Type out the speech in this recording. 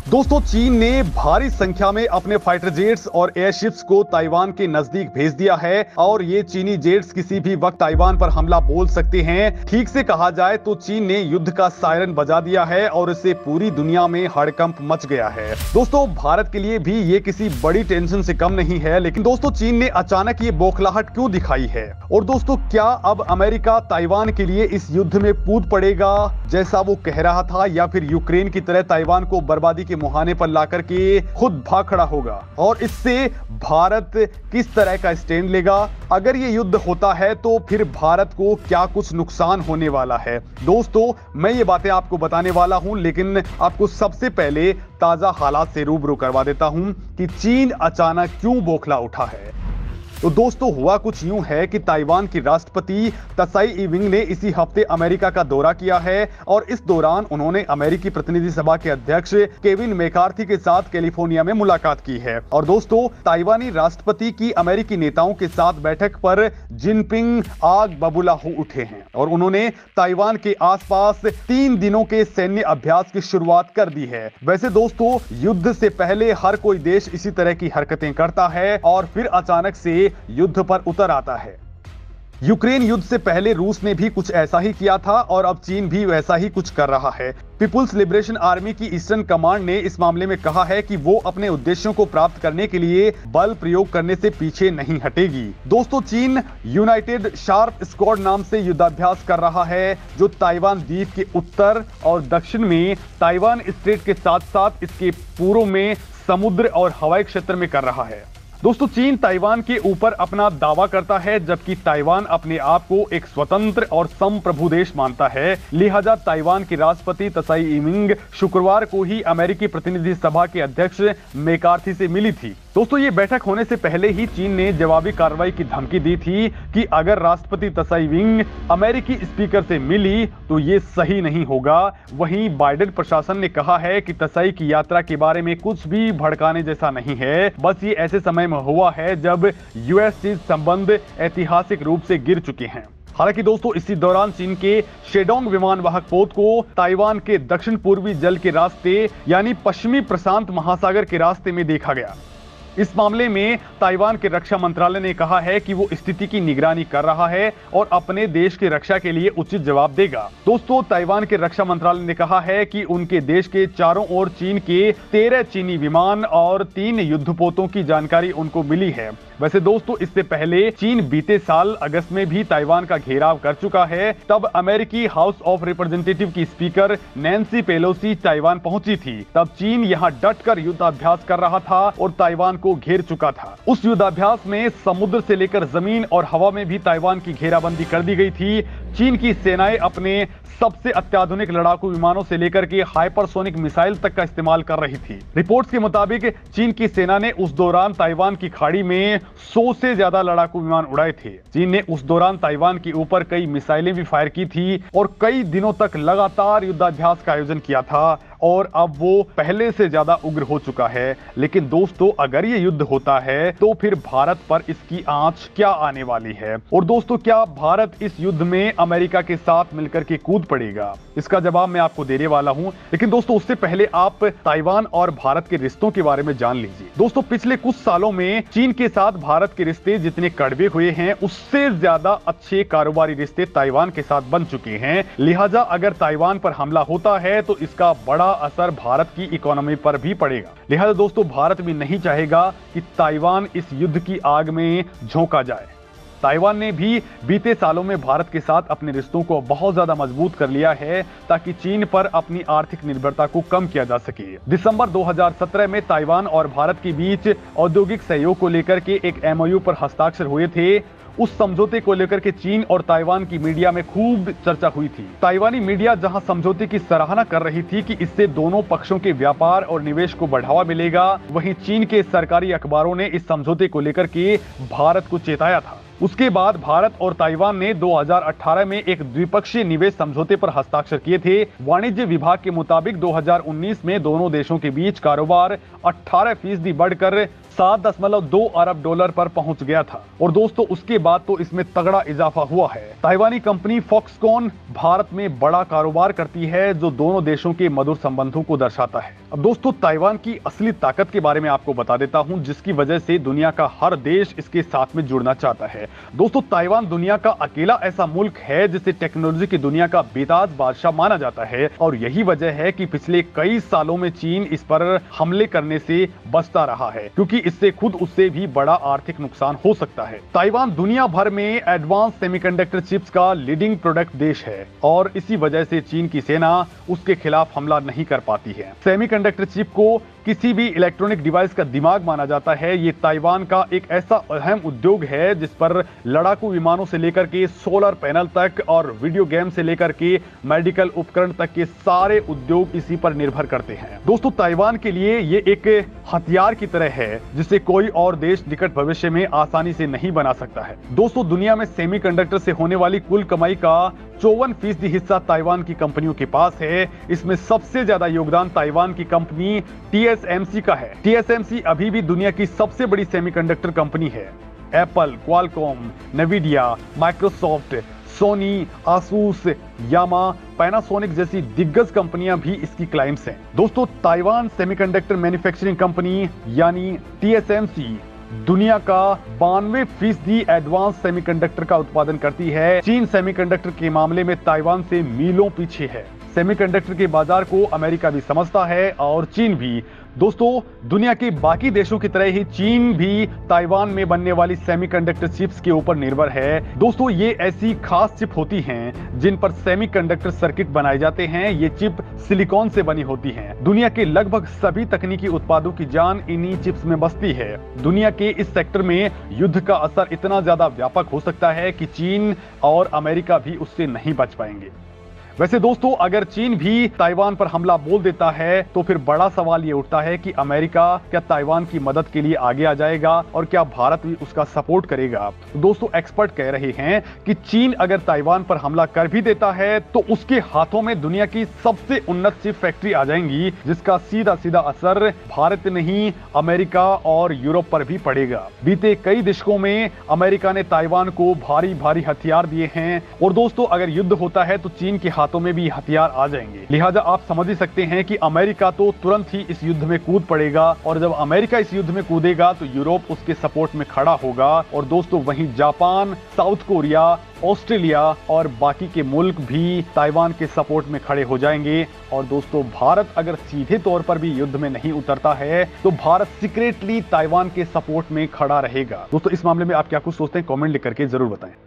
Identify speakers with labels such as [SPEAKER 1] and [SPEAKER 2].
[SPEAKER 1] दोस्तों, चीन ने भारी संख्या में अपने फाइटर जेट्स और एयरशिप्स को ताइवान के नजदीक भेज दिया है और ये चीनी जेट्स किसी भी वक्त ताइवान पर हमला बोल सकते हैं। ठीक से कहा जाए तो चीन ने युद्ध का सायरन बजा दिया है और इससे पूरी दुनिया में हड़कंप मच गया है। दोस्तों, भारत के लिए भी ये किसी बड़ी टेंशन से कम नहीं है, लेकिन दोस्तों चीन ने अचानक ये बौखलाहट क्यों दिखाई है और दोस्तों क्या अब अमेरिका ताइवान के लिए इस युद्ध में कूद पड़ेगा जैसा वो कह रहा था, या फिर यूक्रेन की तरह ताइवान को बर्बादी के मुहाने पर लाकर के खुद भाग खड़ा होगा और इससे भारत किस तरह का स्टैंड लेगा? अगर ये युद्ध होता है तो फिर भारत को क्या कुछ नुकसान होने वाला है? दोस्तों, मैं ये बातें आपको बताने वाला हूं, लेकिन आपको सबसे पहले ताजा हालात से रूबरू करवा देता हूं कि चीन अचानक क्यों बौखला उठा है। तो दोस्तों, हुआ कुछ यूं है कि ताइवान की राष्ट्रपति त्साई इंग-वेन ने इसी हफ्ते अमेरिका का दौरा किया है और इस दौरान उन्होंने अमेरिकी प्रतिनिधि सभा के अध्यक्ष केविन मैकार्थी के साथ कैलिफोर्निया में मुलाकात की है। और दोस्तों, ताइवानी राष्ट्रपति की अमेरिकी नेताओं के साथ बैठक पर जिनपिंग आग बबूला हो उठे हैं और उन्होंने ताइवान के आसपास 3 दिनों के सैन्य अभ्यास की शुरुआत कर दी है। वैसे दोस्तों, युद्ध से पहले हर कोई देश इसी तरह की हरकतें करता है और फिर अचानक से युद्ध पर उतर आता है। यूक्रेन युद्ध से पहले रूस ने भी कुछ ऐसा ही किया था और अब चीन भी वैसा ही कुछ कर रहा है। पीपुल्स लिबरेशन आर्मी की ईस्टर्न कमांड ने इस मामले में कहा है कि वो अपने उद्देश्यों को प्राप्त करने के लिए बल प्रयोग करने से पीछे नहीं हटेगी। दोस्तों, चीन यूनाइटेड शार्प स्क्वाड नाम से युद्धाभ्यास कर रहा है जो ताइवान द्वीप के उत्तर और दक्षिण में ताइवान स्ट्रेट के साथ साथ इसके पूर्व में समुद्र और हवाई क्षेत्र में कर रहा है। दोस्तों, चीन ताइवान के ऊपर अपना दावा करता है जबकि ताइवान अपने आप को एक स्वतंत्र और संप्रभु देश मानता है। लिहाजा ताइवान के राष्ट्रपति त्साई इंग-वेन शुक्रवार को ही अमेरिकी प्रतिनिधि सभा के अध्यक्ष मैकार्थी से मिली थी। दोस्तों, ये बैठक होने से पहले ही चीन ने जवाबी कार्रवाई की धमकी दी थी कि अगर राष्ट्रपति त्साई इंग अमेरिकी स्पीकर से मिली तो ये सही नहीं होगा। वहीं बाइडेन प्रशासन ने कहा है कि त्साई की यात्रा के बारे में कुछ भी भड़काने जैसा नहीं है, बस ये ऐसे समय में हुआ है जब यूएस चीन संबंध ऐतिहासिक रूप से गिर चुके हैं। हालांकि दोस्तों, इसी दौरान चीन के शेडोंग विमान वाहक पोत को ताइवान के दक्षिण पूर्वी जल के रास्ते यानी पश्चिमी प्रशांत महासागर के रास्ते में देखा गया। इस मामले में ताइवान के रक्षा मंत्रालय ने कहा है कि वो स्थिति की निगरानी कर रहा है और अपने देश की रक्षा के लिए उचित जवाब देगा। दोस्तों, ताइवान के रक्षा मंत्रालय ने कहा है कि उनके देश के चारों ओर चीन के 13 चीनी विमान और 3 युद्धपोतों की जानकारी उनको मिली है। वैसे दोस्तों, इससे पहले चीन बीते साल अगस्त में भी ताइवान का घेराव कर चुका है। तब अमेरिकी हाउस ऑफ रिप्रेजेंटेटिव की स्पीकर नैन्सी पेलोसी ताइवान पहुंची थी। तब चीन यहां डटकर युद्धाभ्यास कर रहा था और ताइवान को घेर चुका था। उस युद्धाभ्यास में समुद्र से लेकर जमीन और हवा में भी ताइवान की घेराबंदी कर दी गई थी। चीन की सेनाएं अपने सबसे अत्याधुनिक लड़ाकू विमानों से लेकर के हाइपरसोनिक मिसाइल तक का इस्तेमाल कर रही थी। रिपोर्ट्स के मुताबिक चीन की सेना ने उस दौरान ताइवान की खाड़ी में 100 से ज्यादा लड़ाकू विमान उड़ाए थे। चीन ने उस दौरान ताइवान के ऊपर कई मिसाइलें भी फायर की थी और कई दिनों तक लगातार युद्धाभ्यास का आयोजन किया था और अब वो पहले से ज्यादा उग्र हो चुका है। लेकिन दोस्तों, अगर ये युद्ध होता है तो फिर भारत पर इसकी आंच क्या आने वाली है? और दोस्तों, क्या भारत इस युद्ध में अमेरिका के साथ मिलकर के कूद पड़ेगा? इसका जवाब मैं आपको देने वाला हूं, लेकिन दोस्तों उससे पहले आप ताइवान और भारत के रिश्तों के बारे में जान लीजिए। दोस्तों, पिछले कुछ सालों में चीन के साथ भारत के रिश्ते जितने कड़वे हुए हैं, उससे ज्यादा अच्छे कारोबारी रिश्ते ताइवान के साथ बन चुके हैं। लिहाजा अगर ताइवान पर हमला होता है तो इसका बड़ा असर भारत की इकोनॉमी पर भी पड़ेगा। लिहाजा दोस्तों, भारत भी नहीं चाहेगा कि ताइवान इस युद्ध की आग में झोंका जाए। ताइवान ने भी बीते सालों में भारत के साथ अपने रिश्तों को बहुत ज्यादा मजबूत कर लिया है ताकि चीन पर अपनी आर्थिक निर्भरता को कम किया जा सके। दिसंबर 2017 में ताइवान और भारत के बीच औद्योगिक सहयोग को लेकर के एक MOU पर हस्ताक्षर हुए थे। उस समझौते को लेकर के चीन और ताइवान की मीडिया में खूब चर्चा हुई थी। ताइवानी मीडिया जहां समझौते की सराहना कर रही थी कि इससे दोनों पक्षों के व्यापार और निवेश को बढ़ावा मिलेगा, वहीं चीन के सरकारी अखबारों ने इस समझौते को लेकर के भारत को चेताया था। उसके बाद भारत और ताइवान ने 2018 में एक द्विपक्षीय निवेश समझौते पर हस्ताक्षर किए थे। वाणिज्य विभाग के मुताबिक 2019 में दोनों देशों के बीच कारोबार 18% बढ़कर $7.2 अरब पर पहुंच गया था। और दोस्तों, उसके बाद तो इसमें तगड़ा इजाफा हुआ है। ताइवानी कंपनी फॉक्सकॉन भारत में बड़ा कारोबार करती है, जो दोनों देशों के मधुर संबंधों को दर्शाता है। अब दोस्तों ताइवान की असली ताकत के बारे में आपको बता देता हूं, जिसकी वजह से दुनिया का हर देश इसके साथ में जुड़ना चाहता है। दोस्तों ताइवान दुनिया का अकेला ऐसा मुल्क है जिसे टेक्नोलॉजी की दुनिया का बेताज बादशाह माना जाता है, और यही वजह है कि पिछले कई सालों में चीन इस पर हमले करने से बचता रहा है, क्योंकि इससे खुद उससे भी बड़ा आर्थिक नुकसान हो सकता है। ताइवान दुनिया भर में एडवांस सेमीकंडक्टर चिप्स का लीडिंग प्रोडक्ट देश है, और इसी वजह से चीन की सेना उसके खिलाफ हमला नहीं कर पाती है। सेमीकंडक्टर चिप को किसी भी इलेक्ट्रॉनिक डिवाइस का दिमाग माना जाता है। ये ताइवान का एक ऐसा अहम उद्योग है जिस पर लड़ाकू विमानों से लेकर के सोलर पैनल तक और वीडियो गेम से लेकर के मेडिकल उपकरण तक के सारे उद्योग इसी पर निर्भर करते हैं। दोस्तों ताइवान के लिए ये एक हथियार की तरह है जिसे कोई और देश निकट भविष्य में आसानी से नहीं बना सकता है। दोस्तों दुनिया में सेमीकंडक्टर से होने वाली कुल कमाई का 54% हिस्सा ताइवान की कंपनियों के पास है। इसमें सबसे ज्यादा योगदान ताइवान की कंपनी TSMC का है। TSMC अभी भी दुनिया की सबसे बड़ी सेमीकंडक्टर कंपनी है। Apple, Qualcomm, Nvidia, Microsoft, Sony, Asus, यामा, पैनासोनिक जैसी दिग्गज कंपनियां भी इसकी क्लाइंट्स हैं। दोस्तों ताइवान सेमीकंडक्टर मैन्युफैक्चरिंग कंपनी यानी TSMC दुनिया का 92% एडवांस सेमीकंडक्टर का उत्पादन करती है। चीन सेमीकंडक्टर के मामले में ताइवान से मीलों पीछे है। सेमीकंडक्टर के बाजार को अमेरिका भी समझता है और चीन भी। दोस्तों दुनिया के बाकी देशों की तरह ही चीन भी ताइवान में बनने वाली सेमीकंडक्टर चिप्स के ऊपर निर्भर है। दोस्तों ये ऐसी खास चिप होती हैं जिन पर सेमीकंडक्टर सर्किट बनाए जाते हैं। ये चिप सिलिकॉन से बनी होती हैं। दुनिया के लगभग सभी तकनीकी उत्पादों की जान इन्हीं चिप्स में बसती है। दुनिया के इस सेक्टर में युद्ध का असर इतना ज्यादा व्यापक हो सकता है कि चीन और अमेरिका भी उससे नहीं बच पाएंगे। वैसे दोस्तों अगर चीन भी ताइवान पर हमला बोल देता है तो फिर बड़ा सवाल ये उठता है कि अमेरिका क्या ताइवान की मदद के लिए आगे आ जाएगा और क्या भारत भी उसका सपोर्ट करेगा। तो दोस्तों एक्सपर्ट कह रहे हैं कि चीन अगर ताइवान पर हमला कर भी देता है तो उसके हाथों में दुनिया की सबसे उन्नत चिप फैक्ट्री आ जाएंगी, जिसका सीधा सीधा असर भारत नहीं अमेरिका और यूरोप पर भी पड़ेगा। बीते कई दशकों में अमेरिका ने ताइवान को भारी भारी हथियार दिए हैं, और दोस्तों अगर युद्ध होता है तो चीन के हाथों में भी हथियार आ जाएंगे। लिहाजा आप समझ ही सकते हैं कि अमेरिका तो तुरंत ही इस युद्ध में कूद पड़ेगा, और जब अमेरिका इस युद्ध में कूदेगा तो यूरोप उसके सपोर्ट में खड़ा होगा। और दोस्तों वहीं जापान, साउथ कोरिया, ऑस्ट्रेलिया और बाकी के मुल्क भी ताइवान के सपोर्ट में खड़े हो जाएंगे। और दोस्तों भारत अगर सीधे तौर पर भी युद्ध में नहीं उतरता है तो भारत सीक्रेटली ताइवान के सपोर्ट में खड़ा रहेगा। दोस्तों इस मामले में आप क्या कुछ सोचते हैं, कमेंट लिख करके जरूर बताएं।